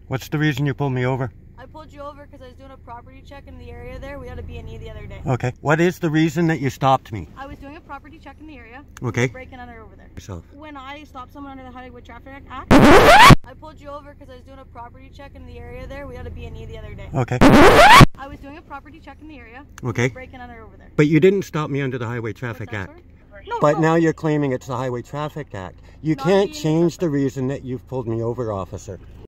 What's the reason you pulled me over? I pulled you over because I was doing a property check in the area there. We had a B&E the other day. Okay. What is the reason that you stopped me? I was doing a property check in the area. Okay. Breaking under over there. Yourself. When I stopped someone under the Highway Traffic Act, I pulled you over because I was doing a property check in the area there. We had a B&E the other day. Okay. I was doing a property check in the area. Okay. Breaking under over there. But you didn't stop me under the Highway Traffic What's that, Act. No, But no. now you're claiming it's the Highway Traffic Act. You Not can't being change the reason that you've pulled me over, officer.